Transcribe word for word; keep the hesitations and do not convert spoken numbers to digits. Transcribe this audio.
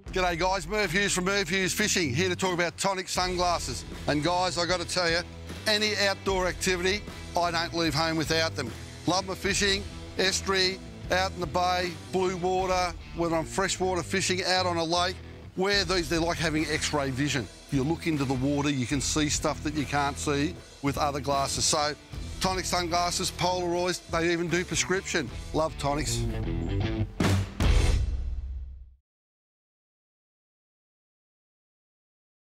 G'day guys, Merv Hughes from Merv Hughes Fishing, here to talk about Tonic sunglasses. And guys, I got to tell you, any outdoor activity, I don't leave home without them. Love my fishing, estuary, out in the bay, blue water, when I'm freshwater fishing out on a lake. Wear these, they're like having X-ray vision. You look into the water, you can see stuff that you can't see with other glasses. So, Tonic sunglasses, Polarised, they even do prescription. Love Tonics.